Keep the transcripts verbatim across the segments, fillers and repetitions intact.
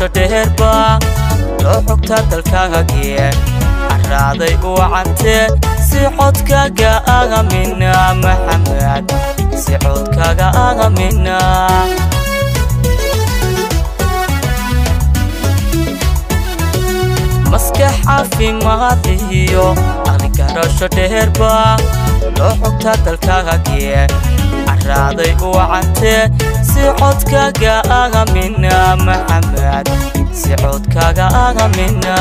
garasho dheerba loo xogta dalkaaga gee carraaday u cantee si codkaaga aamina maxamed si codkaaga aamina maskax caafimaad iyo aqli garasho dheerba loo xogta dalkaaga gee carraaday u cantee si codkaaga aamina maxamed si codkaaga aamina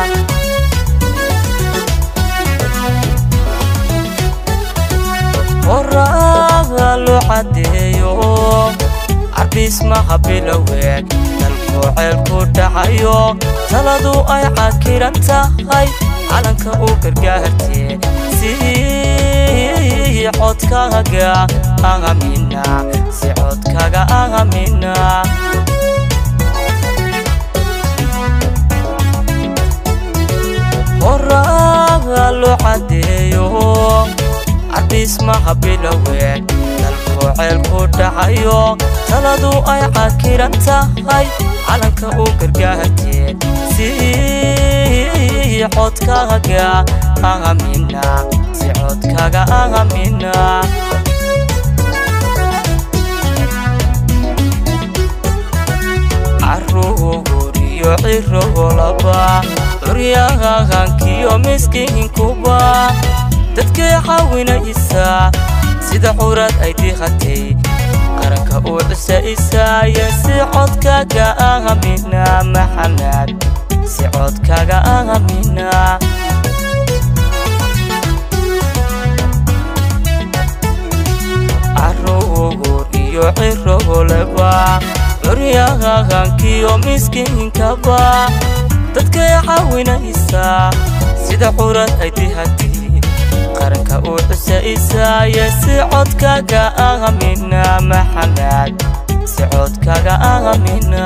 qoraaga loo cadeeyo عربيس ما قبلوك dalku ceel ku dhacayo taladu ay caakiranta hay calanka u gargaartay si codkaaga aamina si codkaaga aamina qoraaga loo cadeeyo عربيس ما قبلوك dalku ceel ku dhacayo taladu ay caakiranta hay calanka u gargaartay si codkaaga aamina si codkaaga aamina carruuriyo cirrolaba curyaagankiyo miskiinkuba dadka caawinaysa sida xurad ay diiqatay qaranka uu cusaysaaya si codkaaga aamina maxamed si codkaaga aamina carruur iyo cirrolaba curyaagankiyo miskiinkaba dadka caawinaysa sida xurad ay diiqatay qaranka uu cusaysaaya si codkaaga aamina maxamed si codkaaga aamina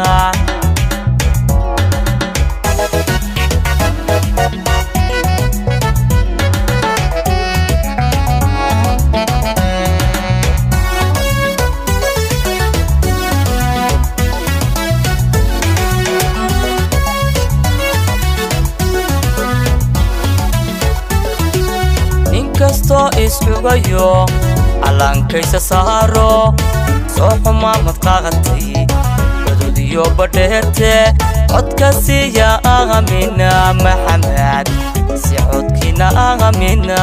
kasto isxugayo calankaysa saaro soo xumaamad qaadatay xuduudiyo badheerte codka siiya aamina maxamed si codkiina aamina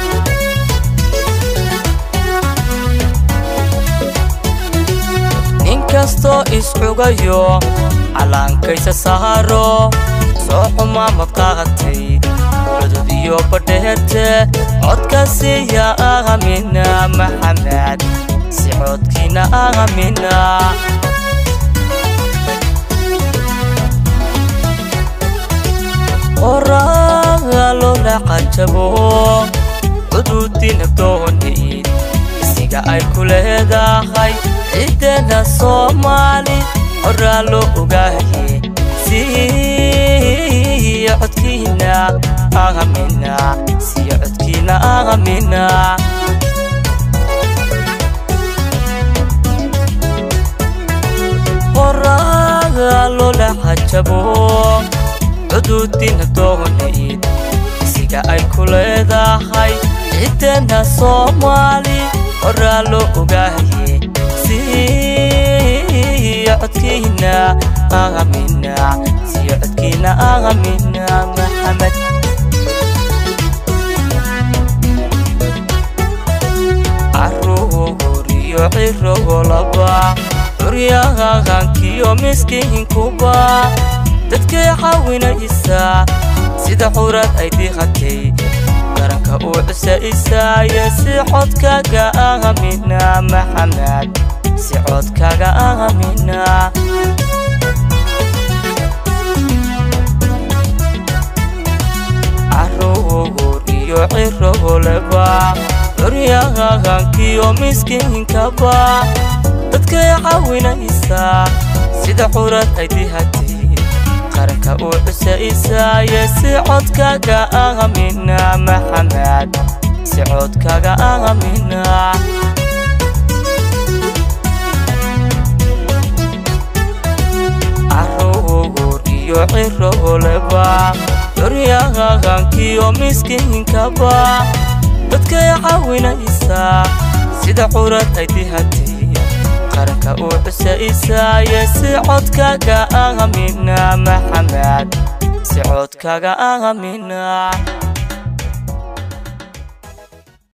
ninkasto isxugayo calankaysa saaro soo xumaamad qaadatay xuduudiyo badheerte codka siiya aamina maxamed si codkiina aamina qoraaga loola cajabo xuduudina doonayd isiga ay ku leedahay ciidana Soomaali horaa loo ogaaye si codkiina aamina si codkiina aamina qoraaga loola cajabo xuduudina doonayd isiga ay ku leedahay ciidana Soomaali horaa loo ogaaye si codkiina aamina si codkiina aamina maxamed carruuriyo cirrolaba curyaagankiyo miskiinkuba dadka caawinaysa sida xurad ay diiqatay qaranka uu cusaysaaya si codkaaga aamina maxamed si codkaaga aamina carruur iyo cirrolaba curyaagankiyo miskiinkaba dadka caawinaysa sida xurad ay diiqatay qaranka uu cusaysaaya si codkaaga aamina maxamed si codkaaga aamina carruur ciroleba duryahankiyo miskiinkaba dadkay caawinaysaa sida curad ay dihatay qaranka u cusaysaa si codkaaga aamina maxamed si codkaaga aamina